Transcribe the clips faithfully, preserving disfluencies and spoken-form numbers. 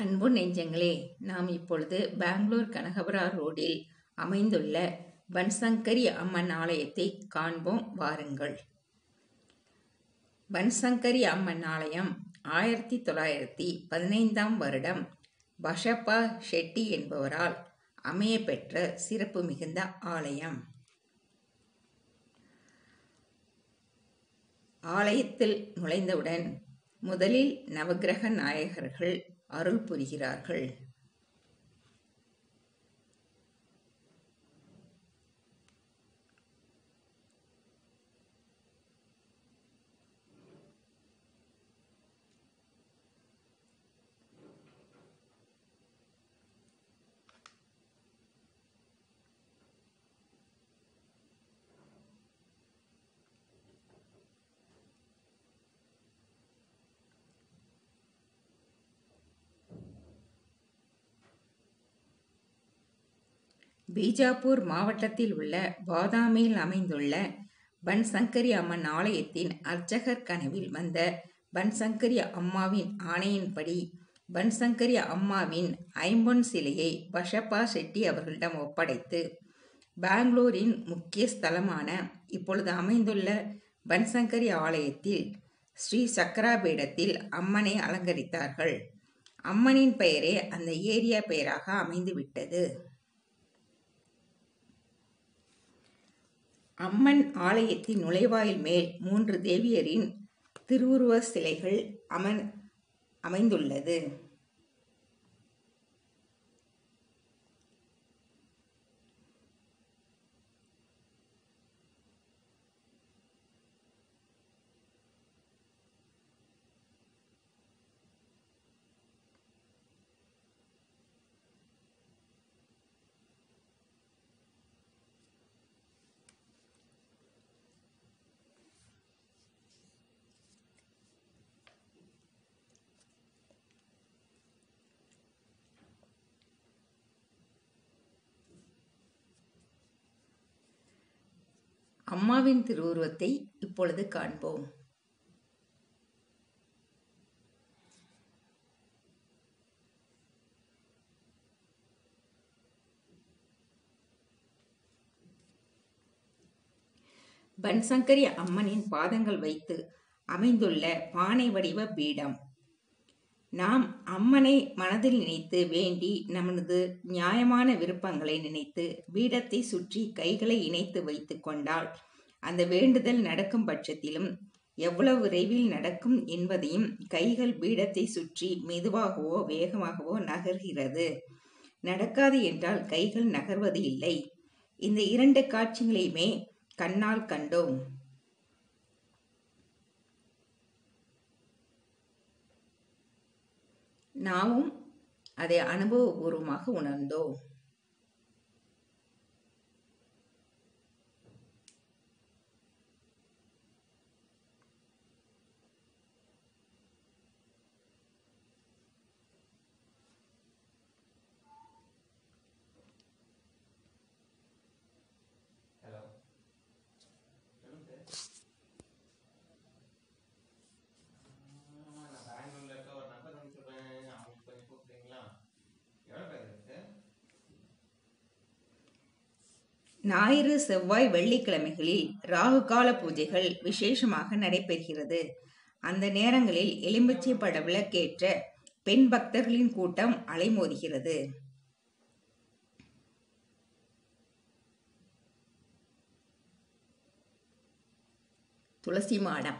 அன்பு நெஞ்சங்களே, நாம் இப்பொழுது பெங்களூர் கனகபுரா ரோடில் அமைந்துள்ள பன்சங்கரி அம்மன் ஆலயத்தை காண்போம் வாருங்கள். பன்சங்கரி அம்மன் ஆலயம் ஆயிரத்தி தொள்ளாயிரத்தி பதினைந்தாம் வருடம் பஷப்பா ஷெட்டி என்பவரால் அமையப்பெற்ற சிறப்பு மிகுந்த ஆலயம். ஆலயத்தில் நுழைந்தவுடன் முதலில் நவக்கிரக நாயகர்கள் அருள் புரிகிறார்கள். பீஜாப்பூர் மாவட்டத்தில் உள்ள பாதாமியில் அமைந்துள்ள பன்சங்கரி அம்மன் ஆலயத்தின் அர்ச்சகர் கனவில் வந்த பன்சங்கரி அம்மாவின் ஆணையின்படி பன்சங்கரி அம்மாவின் ஐம்பொன் சிலையை பஷப்பா ஷெட்டி அவர்களிடம் ஒப்படைத்து பெங்களூரின் முக்கிய ஸ்தலமான இப்பொழுது அமைந்துள்ள பன்சங்கரி ஆலயத்தில் ஸ்ரீ சக்கரா பீடத்தில் அம்மனை அலங்கரித்தார்கள். அம்மனின் பெயரே அந்த ஏரியா பெயராக அமைந்துவிட்டது. அம்மன் ஆலயத்தின் நுழைவாயில் மேல் மூன்று தேவியரின் திருவுருவ சிலைகள் அமன் அமைந்துள்ளது. அம்மாவின் திருவுருவத்தை இப்பொழுது காண்போம். பன்சங்கரி அம்மனின் பாதங்கள் வைத்து அமைந்துள்ள பானை வடிவ பீடம். நாம் அம்மனை மனதில் நினைத்து வேண்டி நமது நியாயமான விருப்பங்களை நினைத்து பீடத்தை சுற்றி கைகளை இணைத்து வைத்து கொண்டால் அந்த வேண்டுதல் நடக்கும் பட்சத்திலும் எவ்வளவு விரைவில் நடக்கும் என்பதையும் கைகள் பீடத்தை சுற்றி மெதுவாகவோ வேகமாகவோ நகர்கிறது. நடக்காது என்றால் கைகள் நகர்வது இல்லை. இந்த இரண்டு காட்சிகளையுமே கண்ணால் கண்டோம். நாமும் அதை அனுபவபூர்வமாக உணர்ந்தோம். ஞாயிறு, செவ்வாய், வெள்ளிக்கிழமைகளில் ராகு கால பூஜைகள் விசேஷமாக நடைபெறுகிறது. அந்த நேரங்களில் எலுமிச்சை பட விளக்கேற்ற பெண் பக்தர்களின் கூட்டம் அலைமோதுகிறது. துளசி மாடம்.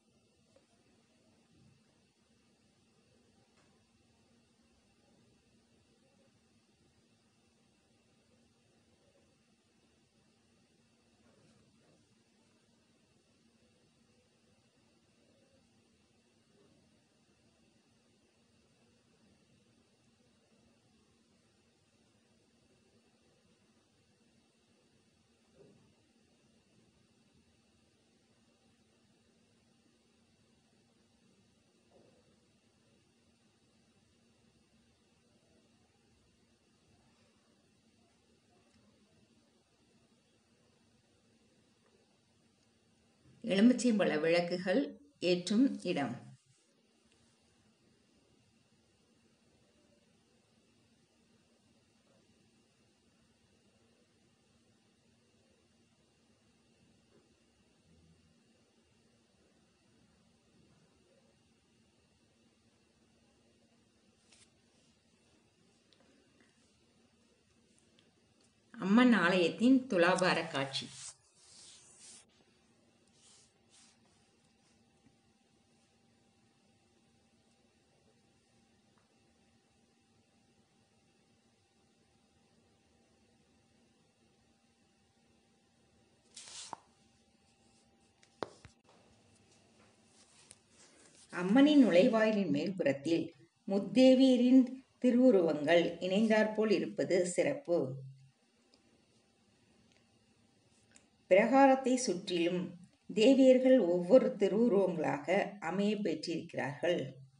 எலுமிச்சைம்பழ விளக்குகள் ஏற்றும் இடம். அம்மன் ஆலயத்தின் துலாபார காட்சி. அம்மனின் நுழைவாயிலின் மேல்புறத்தில் முத்தேவியரின் திருவுருவங்கள் இணைந்தாற்போல் இருப்பது சிறப்பு. பிரகாரத்தை சுற்றிலும் தேவியர்கள் ஒவ்வொரு திருவுருவங்களாக அமைய பெற்றிருக்கிறார்கள்.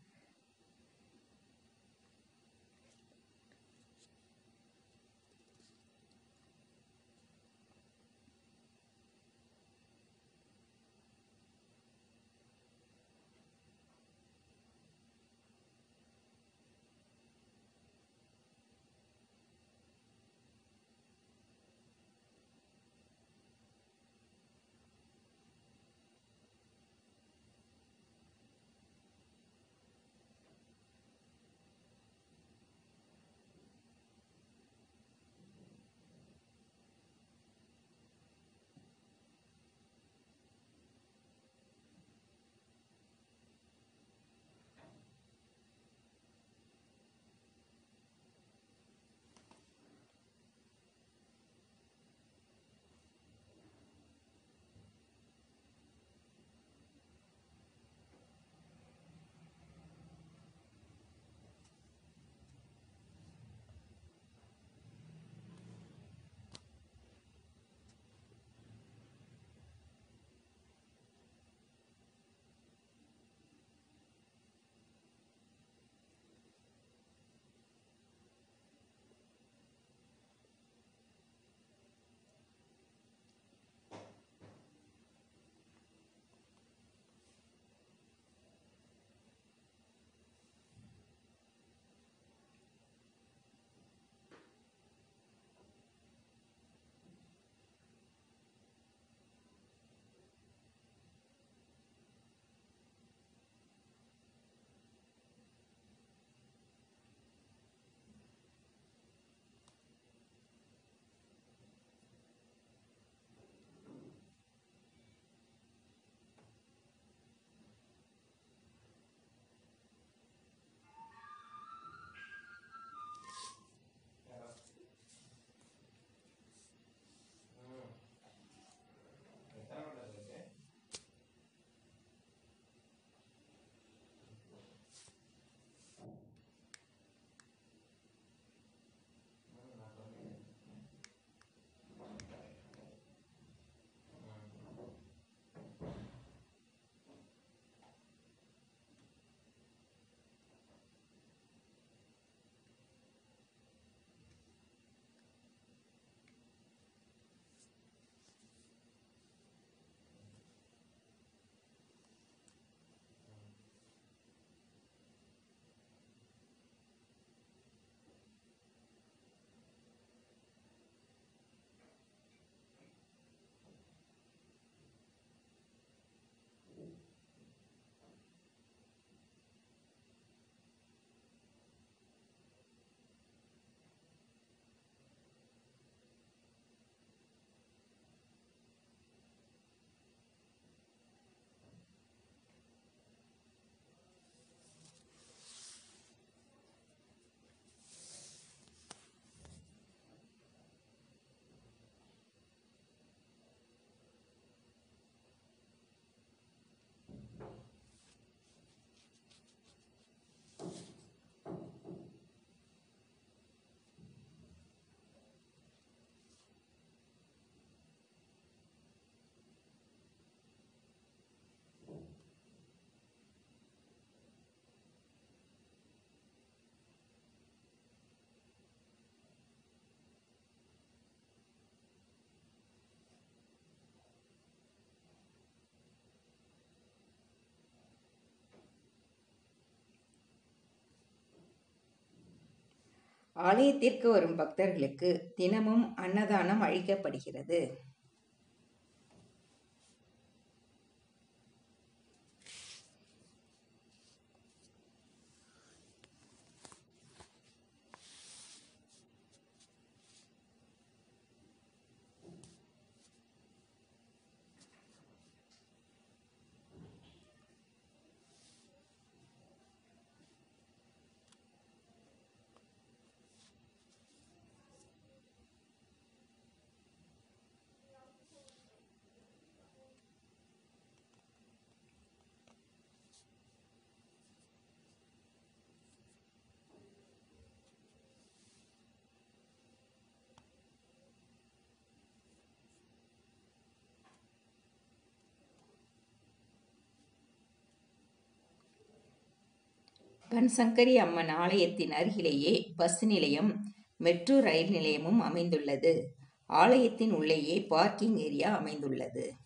ஆலயத்திற்கு வரும் பக்தர்களுக்கு தினமும் அன்னதானம் அளிக்கப்படுகிறது. பன்சங்கரி அம்மன் ஆலயத்தின் அருகிலேயே பஸ் நிலையம், மெட்ரோ ரயில் நிலையமும் அமைந்துள்ளது. ஆலயத்தின் உள்ளேயே பார்க்கிங் ஏரியா அமைந்துள்ளது.